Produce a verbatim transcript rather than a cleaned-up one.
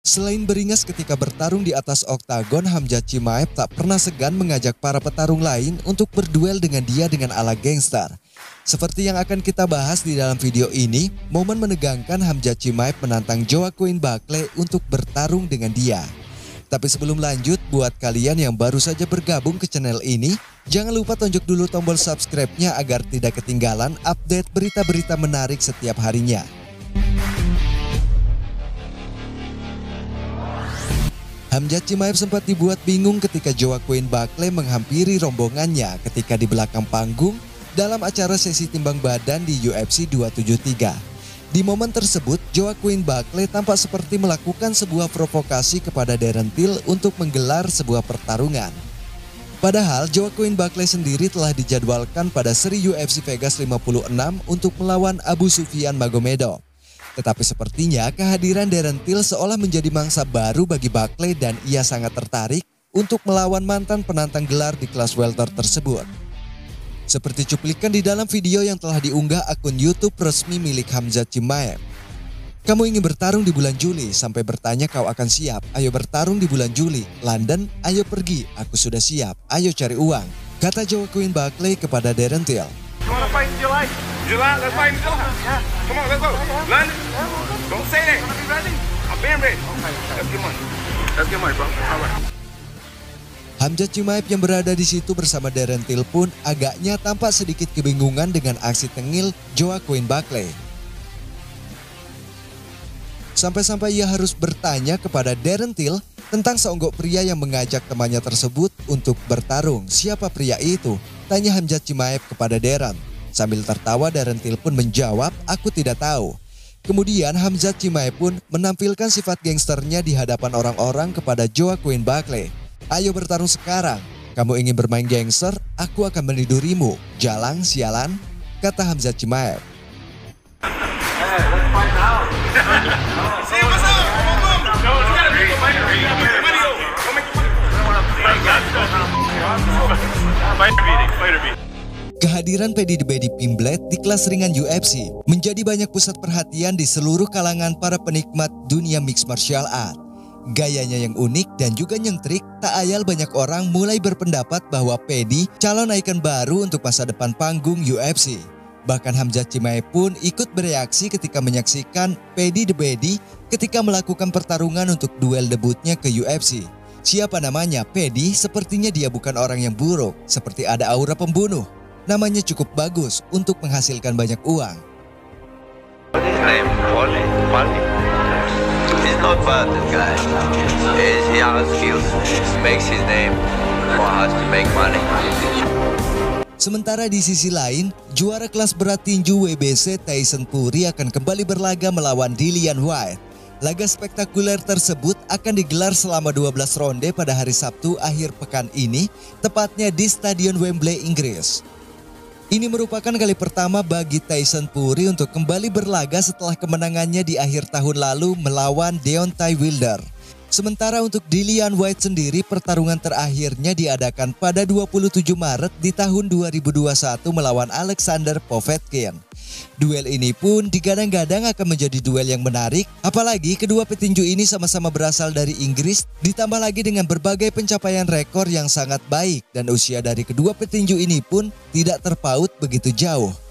Selain beringas ketika bertarung di atas oktagon, Khamzat Chimaev tak pernah segan mengajak para petarung lain untuk berduel dengan dia dengan ala gangster. Seperti yang akan kita bahas di dalam video ini, momen menegangkan Khamzat Chimaev menantang Joaquin Buckley untuk bertarung dengan dia. Tapi sebelum lanjut, buat kalian yang baru saja bergabung ke channel ini, jangan lupa tonjok dulu tombol subscribe-nya agar tidak ketinggalan update berita-berita menarik setiap harinya. Khamzat Chimaev sempat dibuat bingung ketika Joaquin Buckley menghampiri rombongannya ketika di belakang panggung dalam acara sesi timbang badan di U F C dua tujuh tiga. Di momen tersebut, Joaquin Buckley tampak seperti melakukan sebuah provokasi kepada Darren Till untuk menggelar sebuah pertarungan. Padahal Joaquin Buckley sendiri telah dijadwalkan pada seri U F C Vegas lima puluh enam untuk melawan Abu Sufyan Magomedov. Tetapi sepertinya kehadiran Darren Till seolah menjadi mangsa baru bagi Buckley dan ia sangat tertarik untuk melawan mantan penantang gelar di kelas welter tersebut. Seperti cuplikan di dalam video yang telah diunggah akun YouTube resmi milik Khamzat Chimaev. Kamu ingin bertarung di bulan Juli, sampai bertanya kau akan siap. Ayo bertarung di bulan Juli. London, ayo pergi, aku sudah siap. Ayo cari uang, kata Joaquin Buckley kepada Darren Till. You wanna fight in July? July? Let's fight in July. Yeah. Come on, let's go. London? Don't say that. Be ready. I've been ready. Let's get money. Let's get money, bro. All right. Khamzat Chimaev yang berada di situ bersama Darren Till pun agaknya tampak sedikit kebingungan dengan aksi tengil Joaquin Buckley. Sampai-sampai ia harus bertanya kepada Darren Till tentang seonggok pria yang mengajak temannya tersebut untuk bertarung. Siapa pria itu? Tanya Khamzat Chimaev kepada Darren. Sambil tertawa, Darren Till pun menjawab, aku tidak tahu. Kemudian Khamzat Chimaev pun menampilkan sifat gangsternya di hadapan orang-orang kepada Joaquin Buckley. Ayo bertarung sekarang. Kamu ingin bermain gangster? Aku akan menidurimu. Jalang, sialan, kata Khamzat Chimaev. Hey, let's fight now. See what's up? Boom, boom. No, it's gotta be the money. Money over. Don't make money. Fighter beating, fighter beating. Kehadiran Paddy the Baddy Pimblett di kelas ringan U F C menjadi banyak pusat perhatian di seluruh kalangan para penikmat dunia mixed martial art. Gayanya yang unik dan juga nyentrik, tak ayal banyak orang mulai berpendapat bahwa Paddy calon ikon baru untuk masa depan panggung U F C. Bahkan Khamzat Chimaev pun ikut bereaksi ketika menyaksikan Paddy the Baddy ketika melakukan pertarungan untuk duel debutnya ke U F C. Siapa namanya? Paddy, sepertinya dia bukan orang yang buruk, seperti ada aura pembunuh. Namanya cukup bagus untuk menghasilkan banyak uang. His name Wally. Wally. He's not bad, that guy. He's, he has skills. Makes his name for us to make money. Sementara di sisi lain, juara kelas berat tinju W B C Tyson Fury akan kembali berlaga melawan Dillian Whyte. Laga spektakuler tersebut akan digelar selama dua belas ronde pada hari Sabtu akhir pekan ini, tepatnya di Stadion Wembley, Inggris. Ini merupakan kali pertama bagi Tyson Fury untuk kembali berlaga setelah kemenangannya di akhir tahun lalu melawan Deontay Wilder. Sementara untuk Dillian Whyte sendiri, pertarungan terakhirnya diadakan pada dua puluh tujuh Maret di tahun dua ribu dua puluh satu melawan Alexander Povetkin. Duel ini pun digadang-gadang akan menjadi duel yang menarik, apalagi kedua petinju ini sama-sama berasal dari Inggris, ditambah lagi dengan berbagai pencapaian rekor yang sangat baik dan usia dari kedua petinju ini pun tidak terpaut begitu jauh.